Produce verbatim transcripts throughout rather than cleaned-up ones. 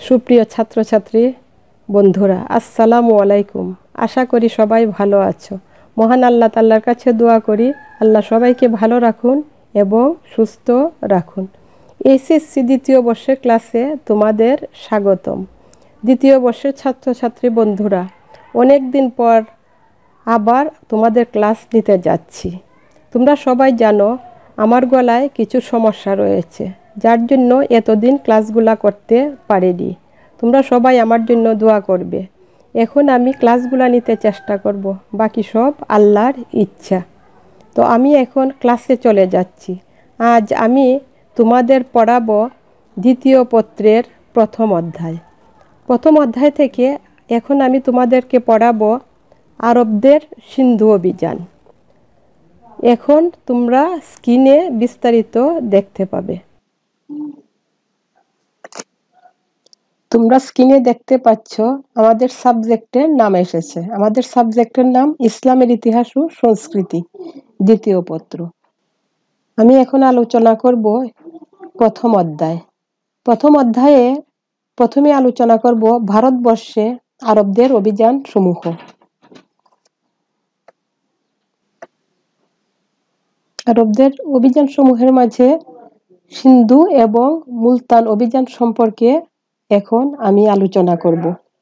সুপ্রিয় ছাত্রছাত্রী বন্ধুরা, আসসালামু আলাইকুম। আশা করি সবাই ভালো আছো। মহান আল্লাহ তাআলার কাছে দোয়া করি আল্লাহ সবাইকে ভালো রাখুন এবং সুস্থ রাখুন। এইচএসসি দ্বিতীয় বর্ষের ক্লাসে তোমাদের স্বাগতম। দ্বিতীয় বর্ষের ছাত্রছাত্রী বন্ধুরা, অনেক দিন পর আবার তোমাদের ক্লাস নিতে যাচ্ছি। তোমরা সবাই জানো আমার গলায় কিছু সমস্যা রয়েছে, যার জন্য এতদিন ক্লাসগুলা করতে পারিনি। তোমরা সবাই আমার জন্য দোয়া করবে। এখন আমি ক্লাসগুলা নিতে চেষ্টা করব, বাকি সব আল্লাহর ইচ্ছা। তো আমি এখন ক্লাসে চলে যাচ্ছি। আজ আমি তোমাদের পড়াবো দ্বিতীয় পত্রের প্রথম অধ্যায়। প্রথম অধ্যায় থেকে এখন আমি তোমাদেরকে পড়াবো আরবদের সিন্ধু অভিযান। এখন তোমরা স্ক্রিনে বিস্তারিত দেখতে পাবে। তোমরা স্ক্রিনে দেখতে পাচ্ছ আমাদের সাবজেক্টের নাম এসেছে। আমাদের সাবজেক্টের নাম ইসলামের ইতিহাস ও সংস্কৃতি, দ্বিতীয় পত্র। আমি এখন আলোচনা করব প্রথম অধ্যায়। প্রথম অধ্যায়ে প্রথমে আলোচনা করব ভারতবর্ষে আরবদের অভিযান সমূহ। আরবদের অভিযান সমূহের মাঝে সিন্ধু এবং মুলতান অভিযান সম্পর্কে এখন আমি আলোচনা করব।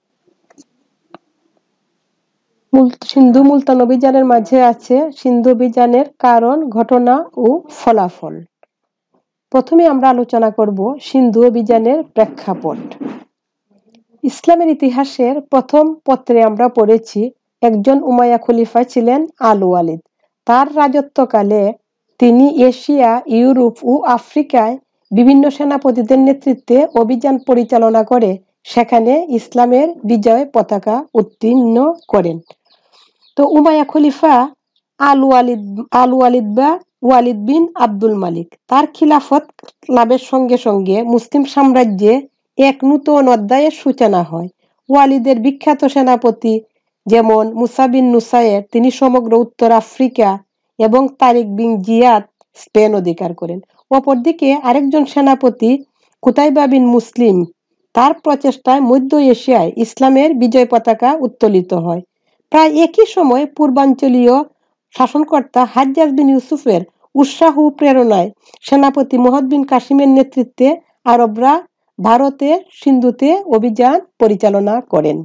সিন্ধু মুলতান অভিযানের মাঝে আছে সিন্ধু অভিযানের কারণ, ঘটনা ও ফলাফল। প্রথমে আমরা আলোচনা করব সিন্ধু অভিযানের প্রেক্ষাপট। ইসলামের ইতিহাসের প্রথম পত্রে আমরা পড়েছি একজন উমাইয়া খলিফা ছিলেন আল ওয়ালিদ। তার রাজত্বকালে তিনি এশিয়া, ইউরোপ ও আফ্রিকায় বিভিন্ন সেনাপতিদের নেতৃত্বে অভিযান পরিচালনা করে সেখানে ইসলামের বিজয় পতাকা উত্তীর্ণ করেন। তো উমাইয়া খলিফা আল ওয়ালিদ আল ওয়ালিদ বা ওয়ালিদ বিন আব্দুল মালিক, তার খিলাফত লাভের সঙ্গে সঙ্গে মুসলিম সাম্রাজ্যে এক নূতন অধ্যায়ের সূচনা হয়। ওয়ালিদের বিখ্যাত সেনাপতি যেমন মুসা বিন নুসাইর, তিনি সমগ্র উত্তর আফ্রিকা এবং তারিক বিন জিয়াদ স্পেন অধিকার করেন। অপরদিকে আরেকজন সেনাপতি কুতাইবা বিন মুসলিম, তার প্রচেষ্টায় মধ্য এশিয়ায় ইসলামের বিজয় পতাকা উত্তোলিত হয়। প্রায় একই সময় পূর্বাঞ্চলীয় শাসনকর্তা হাজ্জাজ বিন ইউসুফের উৎসাহ ও প্রেরণায় সেনাপতি মুহাম্মদ বিন কাসিমের নেতৃত্বে আরবরা ভারতের সিন্ধুতে অভিযান পরিচালনা করেন।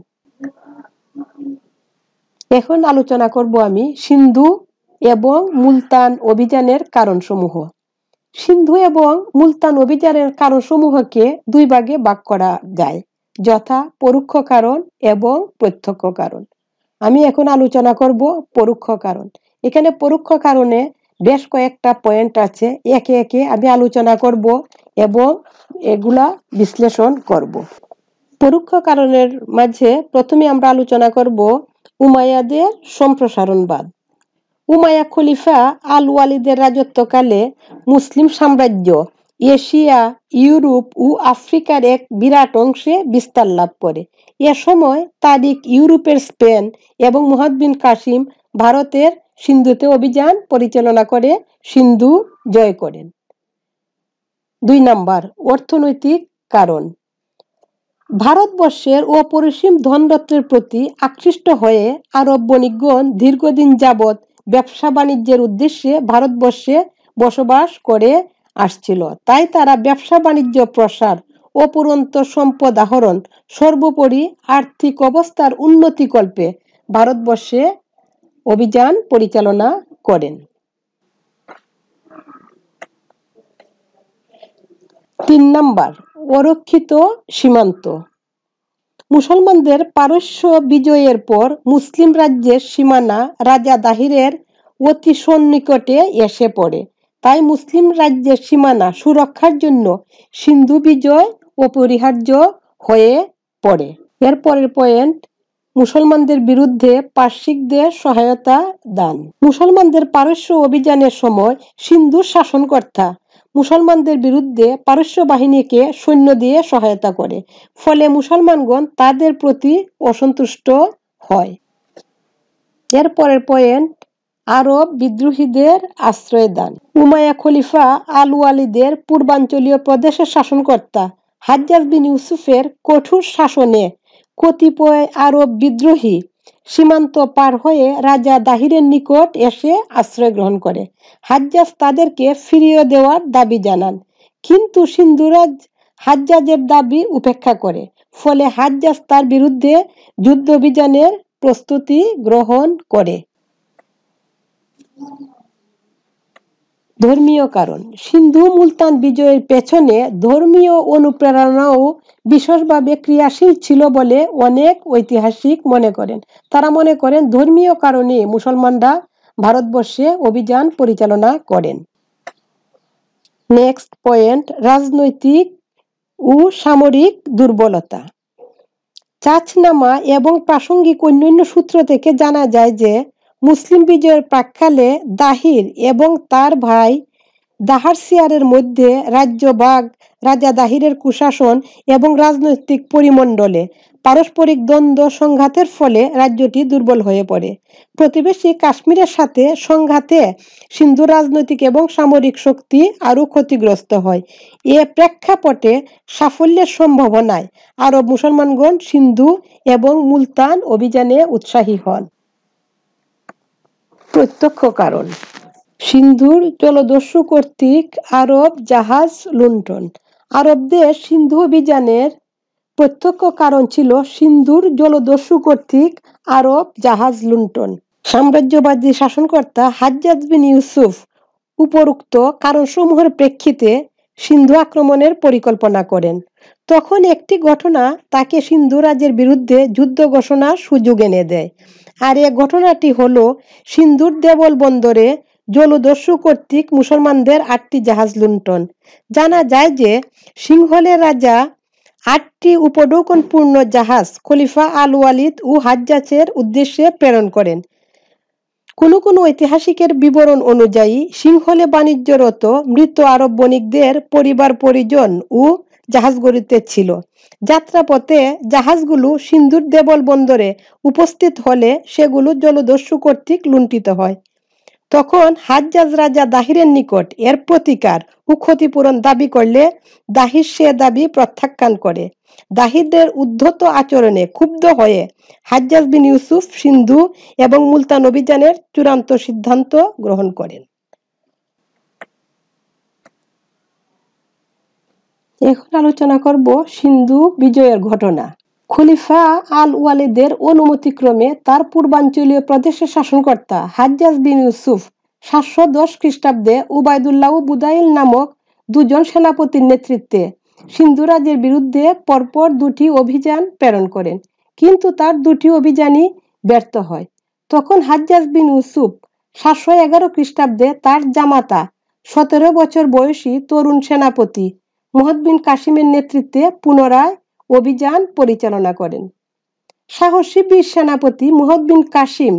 এখন আলোচনা করব আমি সিন্ধু এবং মুলতান অভিযানের কারণসমূহ। সিন্ধু এবং মুলতান অভিযানের কারণসমূহকে দুই ভাগে ভাগ করা যায়, যথা পরোক্ষ কারণ এবং প্রত্যক্ষ কারণ। আমি এখন আলোচনা করব পরোক্ষ কারণ। এখানে পরোক্ষ কারণে বেশ কয়েকটা পয়েন্ট আছে, একে একে আমি আলোচনা করব এবং এগুলা বিশ্লেষণ করব। পরোক্ষ কারণের মাঝে প্রথমে আমরা আলোচনা করব উমাইয়াদের সম্প্রসারণবাদ। উমাইয়া খলিফা আল ওয়ালিদের রাজত্বকালে মুসলিম সাম্রাজ্য এশিয়া, ইউরোপ ও আফ্রিকার এক বিরাট অংশে বিস্তার লাভ করে। এ সময় তারিক ইউরোপের স্পেন এবং মুহাম্মদ বিন কাসিম ভারতের সিন্ধুতে অভিযান পরিচালনা করে সিন্ধু জয় করেন। দুই নাম্বার, অর্থনৈতিক কারণ। ভারতবর্ষের অপরিসীম ধনরত্নের প্রতি আকৃষ্ট হয়ে আরব বণিকগণ দীর্ঘদিন যাবৎ ব্যবসা বাণিজ্যের উদ্দেশ্যে ভারতবর্ষে বসবাস করে আসছিল। তাই তারা ব্যবসা বাণিজ্য প্রসার, অপুরন্ত সম্পদ আহরণ, সর্বোপরি আর্থিক অবস্থার উন্নতিকল্পে ভারতবর্ষে অভিযান পরিচালনা করেন। তিন নাম্বার, অরক্ষিত সীমান্ত। মুসলমানদের পারস্য বিজয়ের পর মুসলিম রাজ্যের সীমানা রাজা দাহিরের অতি সন্নিকটে এসে পড়ে। তাই মুসলিম রাজ্যের সীমানা সুরক্ষার জন্য সিন্ধু বিজয় অপরিহার্য হয়ে পড়ে। এর পরের পয়েন্ট, মুসলমানদের বিরুদ্ধে পার্সিকদের সহায়তা দান। মুসলমানদের পারস্য অভিযানের সময় সিন্ধুর শাসনকর্তা মুসলমানদের বিরুদ্ধে পারস্য বাহিনীকে সৈন্য দিয়ে সহায়তা করে, ফলে মুসলমানগণ তাদের প্রতি অসন্তুষ্ট হয়। এর পরের পয়েন্ট, আরব বিদ্রোহীদের আশ্রয় দান। উমাইয়া খলিফা আল ওয়ালিদের পূর্বাঞ্চলীয় প্রদেশের শাসনকর্তা হাজ্জাজ বিন ইউসুফের কঠোর শাসনে কতিপয় আরব বিদ্রোহী সীমান্ত পার হয়ে রাজা দাহিরের নিকট এসে আশ্রয় গ্রহণ করে। হাজ্জাজ তাদেরকে ফিরিয়ে দেওয়ার দাবি জানান, কিন্তু সিন্ধুরাজ হাজ্জাজের দাবি উপেক্ষা করে। ফলে হাজ্জাজ তার বিরুদ্ধে যুদ্ধ অভিযানের প্রস্তুতি গ্রহণ করে। ধর্মীয় কারণ। সিন্ধু মুলতান বিজয়ের পেছনে ধর্মীয় অনুপ্রেরণাও বিশেষভাবে ক্রিয়াশীল ছিল বলে অনেক ঐতিহাসিক মনে করেন। তারা মনে করেন ধর্মীয় কারণে মুসলমানরা ভারতবর্ষে অভিযান পরিচালনা করেন। নেক্সট পয়েন্ট, রাজনৈতিক ও সামরিক দুর্বলতা। চাচনামা এবং প্রাসঙ্গিক অন্যান্য সূত্র থেকে জানা যায় যে মুসলিম বিজয়ের প্রাক্কালে দাহির এবং তার ভাই দাহারসিয়ারের মধ্যে রাজ্যভাগ, রাজা দাহিরের কুশাসন এবং রাজনৈতিক পরিমণ্ডলে পারস্পরিক দ্বন্দ্ব সংঘাতের ফলে রাজ্যটি দুর্বল হয়ে পড়ে। প্রতিবেশী কাশ্মীরের সাথে সংঘাতে সিন্ধু রাজনৈতিক এবং সামরিক শক্তি আরও ক্ষতিগ্রস্ত হয়। এ প্রেক্ষাপটে সাফল্যের সম্ভাবনায় আরব মুসলমানগণ সিন্ধু এবং মুলতান অভিযানে উৎসাহী হন। প্রত্যক্ষ কারণ। সিন্ধুর জলদস্যু কর্তৃক আরব জাহাজ লুণ্ঠন। আরবদের সিন্ধু অভিযানের প্রত্যক্ষ কারণ ছিল সিন্ধুর জলদস্যু কর্তৃক আরব জাহাজ লুণ্ঠন। সাম্রাজ্যবাদী শাসনকর্তা হাজ্জাজ বিন ইউসুফ উপরোক্ত কারণসমূহের প্রেক্ষিতে সিন্ধু আক্রমণের পরিকল্পনা করেন। তখন একটি ঘটনা তাকে সিন্ধু রাজ্যের বিরুদ্ধে যুদ্ধ ঘোষণার সুযোগ এনে দেয়। আর এ ঘটনাটি হল সিন্ধুর দেবল বন্দরে জলদস্যু কর্তৃক মুসলমানদের আটটি জাহাজ লুণ্ঠন। জানা যায় যে সিংহলের রাজা আটটি উপঢৌকনপূর্ণ জাহাজ খলিফা আল ওয়ালিদ ও হাজ্জাজের উদ্দেশ্যে প্রেরণ করেন। কোনো কোনো ঐতিহাসিকের বিবরণ অনুযায়ী সিংহলে বাণিজ্যরত মৃত আরব বণিকদের পরিবার পরিজন ও জাহাজগুলিতে ছিল। যাত্রাপথে জাহাজগুলো সিন্ধুর দেবল বন্দরে উপস্থিত হলে সেগুলো জলদস্যু কর্তৃক লুণ্ঠিত হয়। তখন হাজ্জাজ রাজা দাহিরের নিকট এর প্রতিকার ও ক্ষতিপূরণ দাবি করলে দাহির সে দাবি প্রত্যাখ্যান করে। দাহিরদের উদ্ধত আচরণে ক্ষুব্ধ হয়ে হাজ্জাজ বিন ইউসুফ সিন্ধু এবং মুলতান অভিযানের চূড়ান্ত সিদ্ধান্ত গ্রহণ করেন। এখন আলোচনা করব সিন্ধু বিজয়ের ঘটনা। খলিফা আল ওয়ালিদের অনুমতিক্রমে তার পূর্বাঞ্চলীয় প্রদেশের শাসনকর্তা হাজ্জাজ বিন ইউসুফ সাতশো দশ খ্রিস্টাব্দে উবাইদুল্লাহ বুদাইল নামক দুজন সেনাপতির নেতৃত্বে সিন্ধু রাজ্যের বিরুদ্ধে পরপর দুটি অভিযান প্রেরণ করেন, কিন্তু তার দুটি অভিযানই ব্যর্থ হয়। তখন হাজ্জাজ বিন ইউসুফ সাতশো এগারো খ্রিস্টাব্দে তার জামাতা সতেরো বছর বয়সী তরুণ সেনাপতি মুহাম্মদ বিন কাসিমের নেতৃত্বে পুনরায় অভিযান পরিচালনা করেন। সাহসী বীর সেনাপতি মুহাম্মদ বিন কাসিম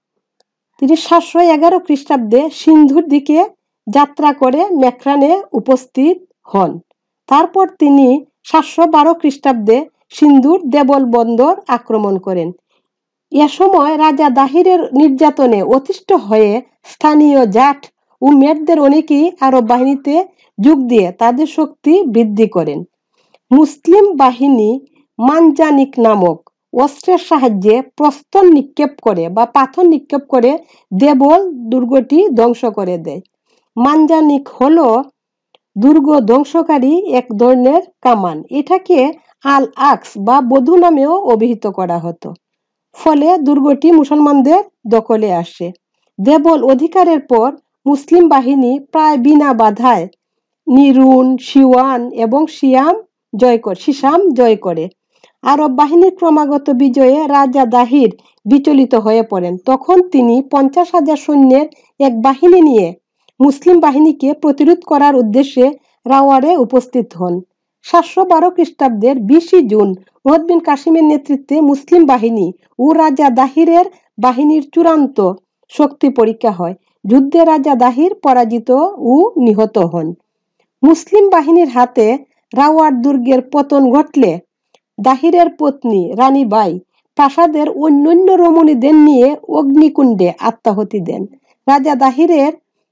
তিনি সাতশো এগারো খ্রিস্টাব্দে সিন্ধুর দিকে যাত্রা করে মেক্রানে উপস্থিত হন। তারপর তিনি সাতশো বারো খ্রিস্টাব্দে সিন্ধুর দেবল বন্দর আক্রমণ করেন। এ সময় রাজা দাহিরের নির্যাতনে অতিষ্ঠ হয়ে স্থানীয় জাট ও মেটদের অনেকেই আরব বাহিনীতে যোগ দিয়ে তাদের শক্তি বৃদ্ধি করেন। মুসলিম বাহিনী মানজানিক নামক অস্ত্রের সাহায্যে প্রস্তর নিক্ষেপ করে বা পাথর নিক্ষেপ করে দেবল দুর্গটি ধ্বংস করে দেয়। মানজানিক হলো দুর্গ ধ্বংসকারী এক ধরনের কামান। এটাকে আল আকস বা বধূ নামেও অভিহিত করা হতো। ফলে দুর্গটি মুসলমানদের দখলে আসে। দেবল অধিকারের পর মুসলিম বাহিনী প্রায় বিনা বাধায় নিরুন, সিওয়ান এবং সিয়াম জয় করে সিসাম জয় করে। আরব বাহিনীর ক্রমাগত বিজয়ে রাজা দাহির বিচলিত হয়ে পড়েন। তখন তিনি পঞ্চাশ হাজার সৈন্যের এক বাহিনী নিয়ে মুসলিম বাহিনীকে প্রতিরোধ করার উদ্দেশ্যে রাওয়ারে উপস্থিত হন। সাতশো বারো খ্রিস্টাব্দের বিশে জুন মুহাম্মদ বিন কাসিমের নেতৃত্বে মুসলিম বাহিনী ও রাজা দাহিরের বাহিনীর চূড়ান্ত শক্তি পরীক্ষা হয়। যুদ্ধে রাজা দাহির পরাজিত ও নিহত হন। মুসলিম বাহিনীর হাতে রাওয়ার দুর্গের পতন ঘটলে দাহিরের পত্নী রানী বাই প্রাসাদের অন্যান্য রমণীদের নিয়ে অগ্নিকুণ্ডে আত্মাহুতি দেন। রাজা দাহিরের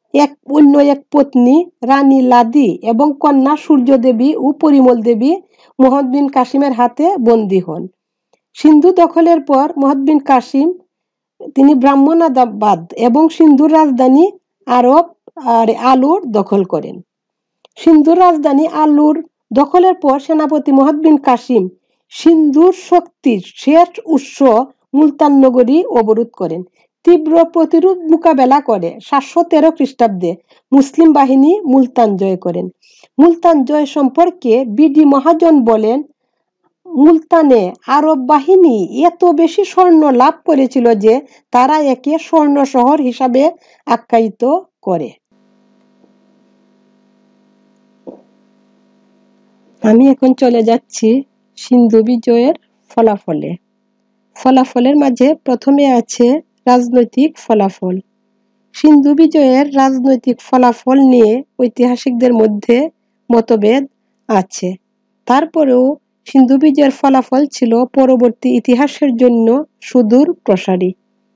এক অন্য এক পত্নী রানী লাদি এবং কন্যা সূর্য দেবী ও পরিমল দেবী মোহাম্মদ বিন কাসিমের হাতে বন্দী হন। সিন্ধু দখলের পর মোহাম্মদ বিন কাসিম তিনি ব্রাহ্মণাবাদ এবং সিন্ধুর রাজধানী আরব আর আলুর দখল করেন। সিন্ধুর রাজধানী আলুর দখলের পর সেনাপতি মোহাম্মদ বিন কাসিম সিন্ধুর শক্তির শেষ উৎস মুলতান নগরী অবরোধ করেন। তীব্র প্রতিরোধ মোকাবেলা করে সাতশো তেরো খ্রিস্টাব্দে মুসলিম বাহিনী মুলতান জয় করেন। মুলতান জয় সম্পর্কে বিডি মহাজন বলেন, মুলতানে আরব বাহিনী এত বেশি স্বর্ণ লাভ করেছিল যে তারা একে স্বর্ণ শহর হিসাবে আখ্যায়িত করে। আমি এখন চলে যাচ্ছি সিন্ধু বিজয়ের ফলাফলে। ফলাফলের মাঝে প্রথমে আছে রাজনৈতিক ফলাফল। সিন্ধু বিজয়ের রাজনৈতিক ফলাফল নিয়ে ঐতিহাসিকদের মধ্যে মতভেদ আছে। তারপরেও সিন্ধু বিজয়ের ফলাফল ছিল পরবর্তী ইতিহাসের জন্য সুদূর প্রসারী।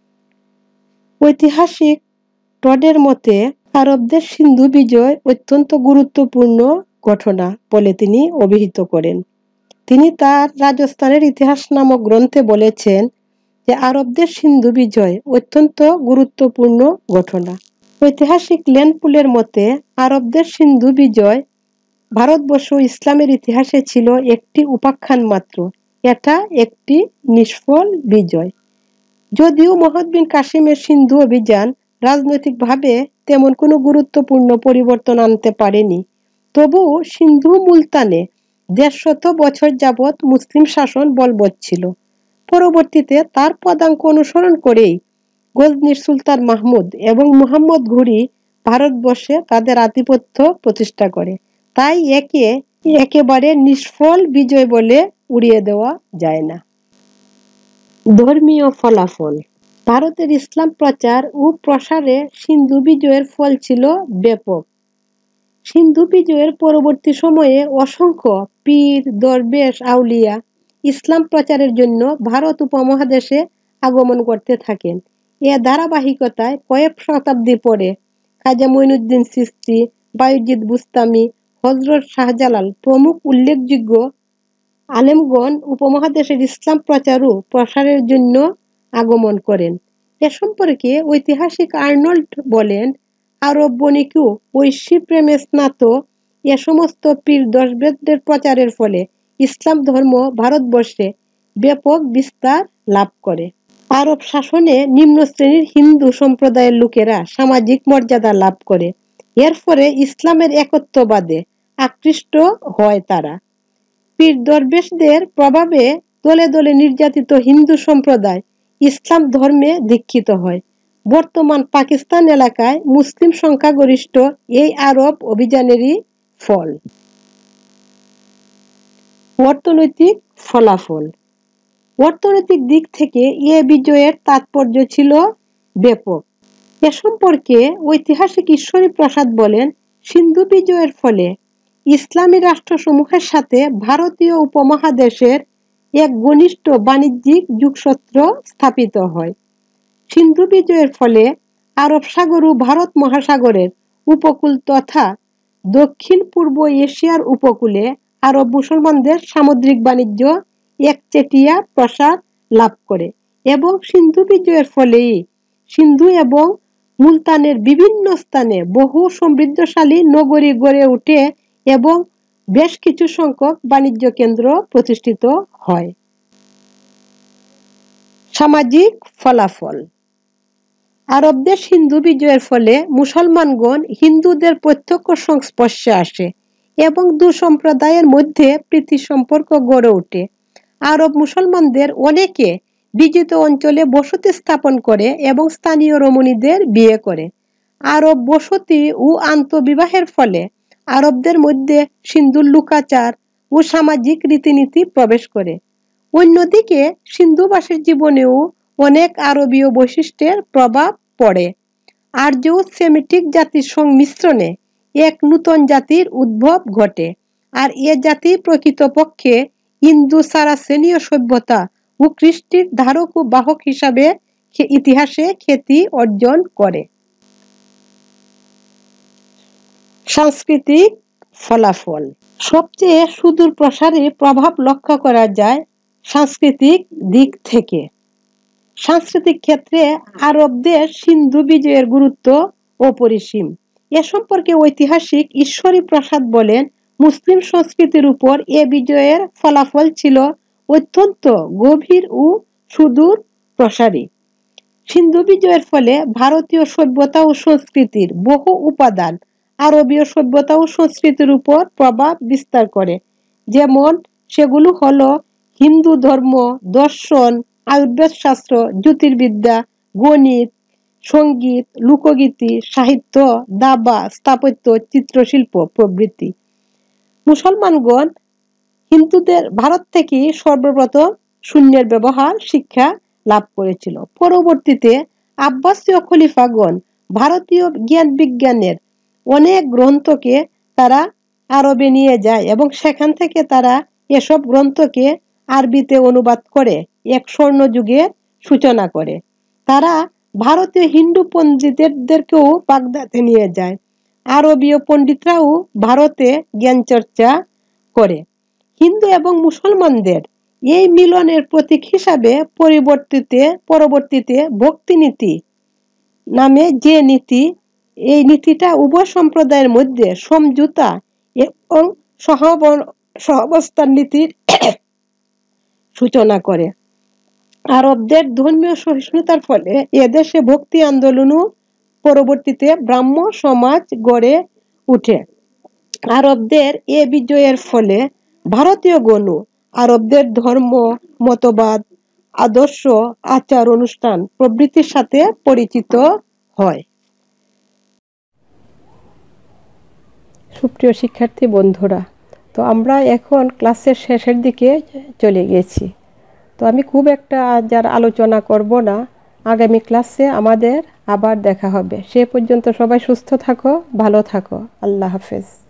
ঐতিহাসিক টডের মতে আরবদের সিন্ধু বিজয় অত্যন্ত গুরুত্বপূর্ণ ঘটনা বলে তিনি অভিহিত করেন। তিনি তার রাজস্থানের ইতিহাস নামক গ্রন্থে বলেছেন যে আরবদের সিন্ধু বিজয় অত্যন্ত গুরুত্বপূর্ণ ঘটনা। ঐতিহাসিক ল্যান্ডপুলের মতে আরবদের সিন্ধু বিজয় ভারতবর্ষ ইসলামের ইতিহাসে ছিল একটি উপাখ্যান মাত্র। এটা একটি নিষ্ফল বিজয়। যদিও মোহাম্মদ বিন কাসিমের সিন্ধু অভিযান রাজনৈতিকভাবে তেমন কোনো গুরুত্বপূর্ণ পরিবর্তন আনতে পারেনি, তবুও সিন্ধু মুলতানে দেড়শত বছর যাবৎ মুসলিম শাসন বলবৎ ছিল। পরবর্তীতে তার পদাঙ্ক অনুসরণ করেই গজনির সুলতান মাহমুদ এবং মুহাম্মদ ঘুরি ভারতবর্ষে তাদের আধিপত্য প্রতিষ্ঠা করে। তাই একে একেবারে নিষ্ফল বিজয় বলে উড়িয়ে দেওয়া যায় না। ধর্মীয় ফলাফল। ভারতের ইসলাম প্রচার ও প্রসারে সিন্ধু বিজয়ের ফল ছিল ব্যাপক। সিন্ধু বিজয়ের পরবর্তী সময়ে অসংখ্য পীর, দরবেশ, আউলিয়া ইসলাম প্রচারের জন্য ভারত উপমহাদেশে আগমন করতে থাকেন। এ ধারাবাহিকতায় কয়েক শতাব্দী পরে খাজা মঈনুদ্দিন চিশতি, বায়জিদ বুস্তামি, হযরত শাহজালাল প্রমুখ উল্লেখযোগ্য আলেমগণ উপমহাদেশের ইসলাম প্রচার ও প্রসারের জন্য আগমন করেন। এ সম্পর্কে ঐতিহাসিক আর্নল্ড বলেন, আরব বণিকও ঐশী প্রেমে স্নাত এ সমস্ত পীর দরবেশদের প্রচারের ফলে ইসলাম ধর্ম ভারতবর্ষে ব্যাপক বিস্তার লাভ করে। আরব শাসনে নিম্ন শ্রেণীর হিন্দু সম্প্রদায়ের লোকেরা সামাজিক মর্যাদা লাভ করে। এর ফলে ইসলামের একত্ববাদে আকৃষ্ট হয় তারা। পীর দরবেশদের প্রভাবে দলে দলে নির্যাতিত হিন্দু সম্প্রদায় ইসলাম ধর্মে দীক্ষিত হয়। বর্তমান পাকিস্তান এলাকায় মুসলিম সংখ্যাগরিষ্ঠ এই আরব অভিযানেরই ফল। অর্থনৈতিক ফলাফল। অর্থনৈতিক দিক থেকে এ বিজয়ের তাৎপর্য ছিল ব্যাপক। এ সম্পর্কে ঐতিহাসিক ঈশ্বরী প্রসাদ বলেন, সিন্ধু বিজয়ের ফলে ইসলামী রাষ্ট্রসমূহের সাথে ভারতীয় উপমহাদেশের এক ঘনিষ্ঠ বাণিজ্যিক যোগসূত্র স্থাপিত হয়। সিন্ধু বিজয়ের ফলে আরব সাগর ও ভারত মহাসাগরের উপকূল তথা দক্ষিণ পূর্ব এশিয়ার উপকূলে আরব মুসলমানদের সামুদ্রিক বাণিজ্য একচেটিয়া প্রসার লাভ করে এবং সিন্ধু বিজয়ের ফলেই সিন্ধু এবং মুলতানের বিভিন্ন স্থানে বহু সমৃদ্ধশালী নগরী গড়ে ওঠে এবং বেশ কিছু সংখ্যক বাণিজ্য কেন্দ্র প্রতিষ্ঠিত হয়। সামাজিক ফলাফল। আরবদের সিন্ধু বিজয়ের ফলে মুসলমানগণ হিন্দুদের প্রত্যক্ষ সংস্পর্শে আসে এবং দু সম্প্রদায়ের মধ্যে প্রীতি সম্পর্ক গড়ে ওঠে। আরব মুসলমানদের অনেকে বিজিত অঞ্চলে বসতি স্থাপন করে এবং স্থানীয় রমণীদের বিয়ে করে। আরব বসতি ও আন্তঃবিবাহের ফলে আরবদের মধ্যে সিন্ধুর লোকাচার ও সামাজিক রীতিনীতি প্রবেশ করে। অন্যদিকে সিন্ধুবাসীর জীবনেও অনেক আরবীয় বৈশিষ্ট্যের প্রভাব পড়ে। আর্য ও সেমিটিক জাতির সংমিশ্রণে এক নূতন জাতির উদ্ভব ঘটে, আর এ জাতি প্রকৃতপক্ষে ইন্দো সারাসেনীয় সভ্যতা ও কৃষ্টির ধারক ও বাহক হিসাবে ইতিহাসে খ্যাতি অর্জন করে। সাংস্কৃতিক ফলাফল। সবচেয়ে সুদূর প্রসারী প্রভাব লক্ষ্য করা যায় সাংস্কৃতিক দিক থেকে। সাংস্কৃতিক ক্ষেত্রে আরবদের সিন্ধু বিজয়ের গুরুত্ব অপরিসীম। এ সম্পর্কে ঐতিহাসিক ঈশ্বরী প্রসাদ বলেন, মুসলিম সংস্কৃতির উপর এ বিজয়ের ফলাফল ছিল অত্যন্ত গভীর ও সুদূর প্রসারী। সিন্ধু বিজয়ের ফলে ভারতীয় সভ্যতা ও সংস্কৃতির বহু উপাদান আরবীয় সভ্যতা ও সংস্কৃতির উপর প্রভাব বিস্তার করে। যেমন সেগুলো হলো হিন্দু ধর্ম, দর্শন, আয়ুর্বেদ শাস্ত্র, জ্যোতির্বিদ্যা, গণিত, সঙ্গীত, লোকগীতি, সাহিত্য, দাবা, স্থাপত্য, চিত্রশিল্প প্রভৃতি। মুসলমানগণ হিন্দুদের ভারত থেকে সর্বপ্রথম শূন্যের ব্যবহার শিক্ষা লাভ করেছিল। পরবর্তীতে আব্বাসীয় খলিফাগণ ভারতীয় জ্ঞান বিজ্ঞানের অনেক গ্রন্থকে তারা আরবে নিয়ে যায় এবং সেখান থেকে তারা এসব গ্রন্থকে আরবিতে অনুবাদ করে এক স্বর্ণযুগের সূচনা করে। তারা ভারতীয় হিন্দু পণ্ডিতদেরকেও বাগদাদে নিয়ে যায়। আরবীয় পণ্ডিতরাও ভারতে জ্ঞান চর্চা করে। হিন্দু এবং মুসলমানদের এই মিলনের প্রতীক হিসাবে পরিবর্তিতে পরবর্তীতে ভক্তিনীতি নামে যে নীতি, এই নীতিটা উভয় সম্প্রদায়ের মধ্যে সমঝোতা এবং সহাবস্থান নীতির সূচনা করে। আরবদের ধর্মীয় সহিষ্ণুতার ফলে এদেশে ভক্তি আন্দোলনও পরবর্তীতে ব্রাহ্ম সমাজ গড়ে উঠে। আরবদের এ বিজয়ের ফলে ভারতীয় গণ আরবদের ধর্ম, মতবাদ, আদর্শ, আচার অনুষ্ঠান প্রভৃতির সাথে পরিচিত হয়। সুপ্রিয় শিক্ষার্থী বন্ধুরা, তো আমরা এখন ক্লাসের শেষের দিকে চলে গেছি। তো আমি খুব একটা আজ আর আলোচনা করব না। আগামী ক্লাসে আমাদের আবার দেখা হবে। সে পর্যন্ত সবাই সুস্থ থাকো, ভালো থাকো। আল্লাহ হাফেজ।